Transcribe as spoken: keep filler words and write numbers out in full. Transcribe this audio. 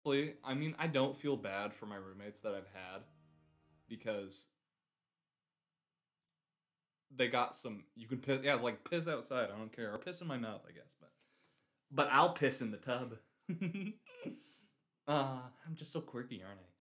Honestly, I mean, I don't feel bad for my roommates that I've had because they got some. You can piss. Yeah, it's like piss outside. I don't care, or piss in my mouth, I guess. But but I'll piss in the tub. uh, I'm just so quirky, aren't I?